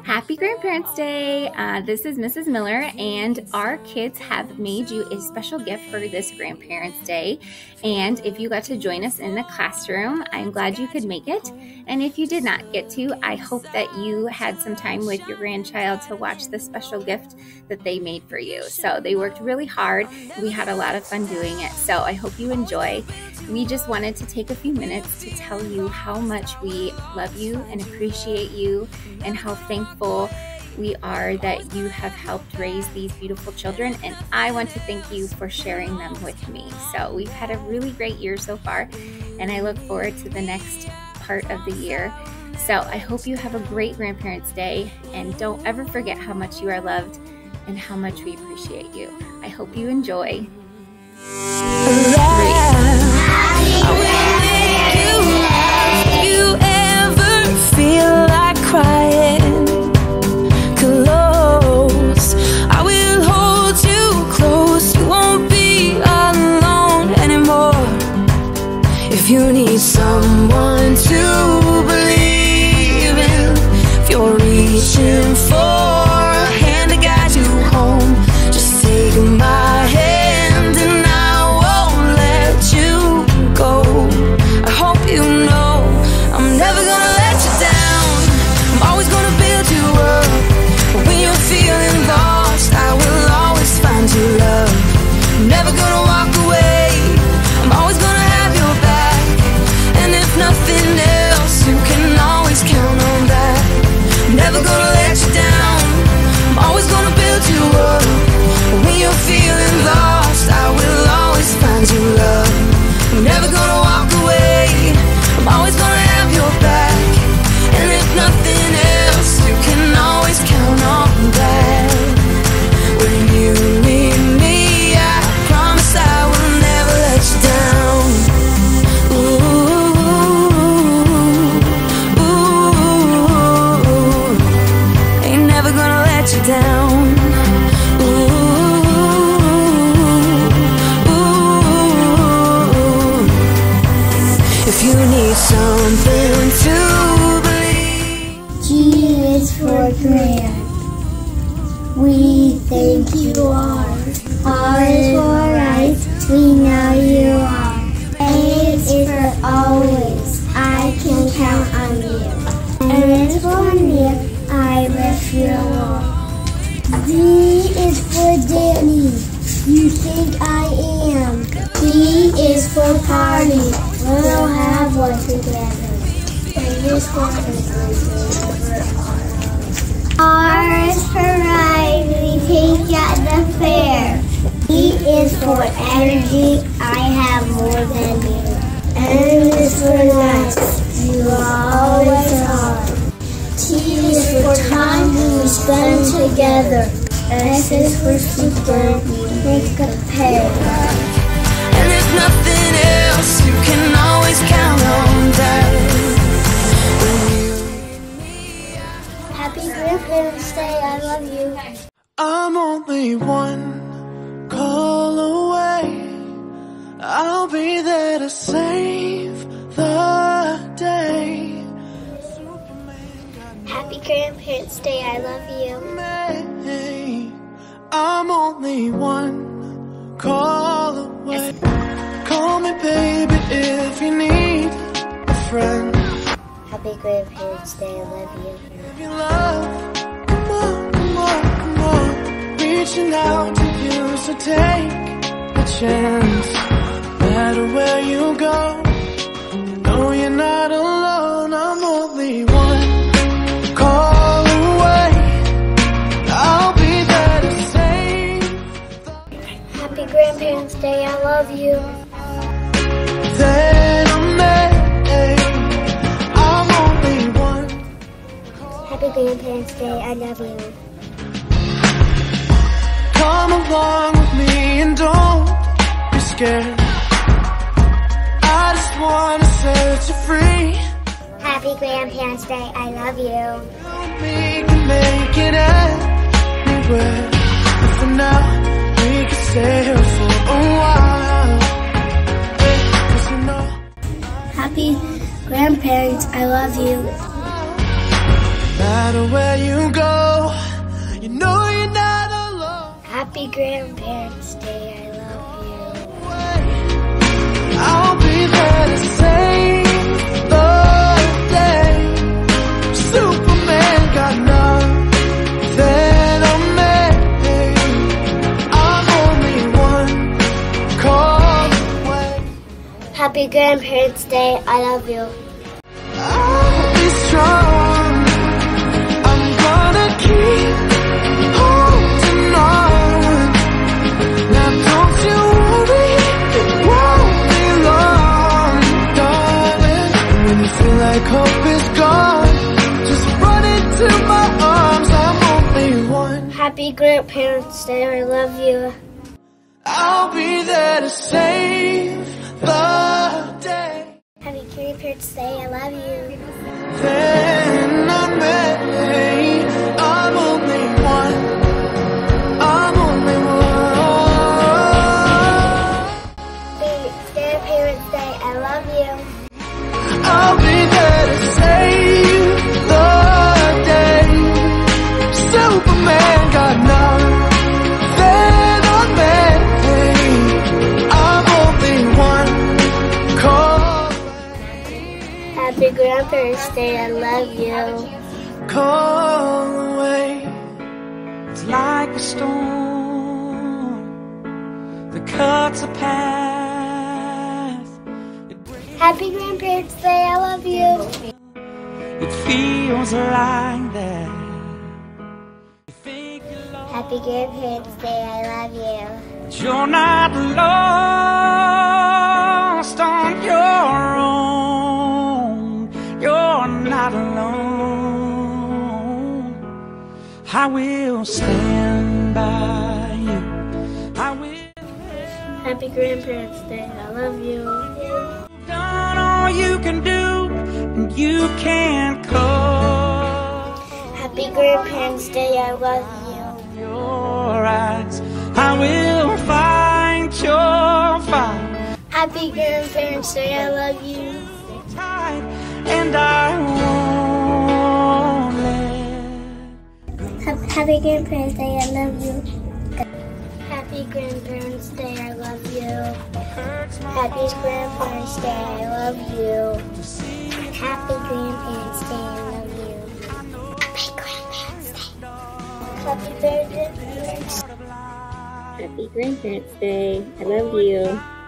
Happy Grandparents' Day! This is Mrs. Miller, and our kids have made you a special gift for this Grandparents' Day. And if you got to join us in the classroom, I'm glad you could make it. And if you did not get to, I hope that you had some time with your grandchild to watch the special gift that they made for you. So they worked really hard. We had a lot of fun doing it. So I hope you enjoy. We just wanted to take a few minutes to tell you how much we love you and appreciate you, and how thankful we are that you have helped raise these beautiful children. And I want to thank you for sharing them with me. So we've had a really great year so far, and I look forward to the next part of the year. So I hope you have a great Grandparents' Day, and don't ever forget how much you are loved and how much we appreciate you. I hope you enjoy. You need someone to believe in. If you're reaching for a hand to guide you home, just take my hand and I won't let you go. I hope you know I'm never gonna let you down. I'm always gonna build you up. But when you're feeling lost, I will always find you love. I'm never gonna walk away. I'm always gonna have your back. Nothing else, you can always count on that. I'm never gonna let you down. I'm always gonna build you up. But when you're feeling lost, I will always find you love. I'm never gonna walk away. I'm always gonna have your back. And if nothing else, you can always count on that. When you need me, I promise I will never let you down. Down. Ooh, ooh. If you need something to believe, G is for grand. We think you are. R is for right. We know you are. A is for always. I can count on you. N is for near. I lift you up. D is for Danny. You think I am. P is for party. We'll have one together. A is for R is for ride. We take at the fair. E is for energy. I have more than you. N is for nice. You always are. T is for time we spend together. S is for super, make a pair. And if nothing else, you can always count on that. Happy Grandparents' Day, I love you. I'm only one call away. I'll be there to save the day. Happy Grandparents' Day, I love you. I'm only one call away. Call me baby if you need a friend. Happy Grandparents' Day, I love you. If you love, come on, come on, come on. Reaching out to you, so take a chance. No matter where you go, no, you're not alone. I'm only one call away. I'll be there to save. Happy Grandparents' Day, I love you. Then I'm only one. Happy Grandparents' Day, I love you. Come along with me and don't be scared. I just wanna set you free. Happy Grandparents' Day, I love you. We can make it anywhere, but for now we can stay here for a while. 'Cause you know, Happy Grandparents, I love you. no matter where you go, Happy Grandparents' Day. I love you. I'll be there to save the day. Superman got nothing on me. I'm only one call away. Happy Grandparents' Day. I love you. I'll be strong. I'm gonna keep holding on. Now don't you worry, it won't be long, darling. When you feel like hope is gone, just run into my arms. I'm only one. Happy Grandparents' Day. I love you. I'll be there to save the day. Happy Grandparents' Day. I love you. Then on me, I'm only one. I'm only one. Happy Grandparents' Day. I love you. I'll be there to save the day. Superman got nothing on me. I'm only one call away. Happy Grandparents' Day. I love you. Call away. It's like a storm that cuts a path. Happy Grandparents' Day. I love you. It feels like that. Happy Grandparents' Day. I love you. You're not lost on your own. You're not alone. I will stand by you. I will. Happy Grandparents' Day. I love you. Done all you can do, and you can't call. Happy Grandparents' Day. I love you. Your eyes, I will find your fire. Happy Grandparents' Day. I love you. Tight, and I won't let. Happy Grandparents' Day. I love you. Happy Grandparents' Day. I love you. Happy Grandparents' Day. I love you. Happy Grandparents' Day. I love you. Happy Grandparents' Day. Happy Grandparents' Day. Happy Grandparents' Day. I love you.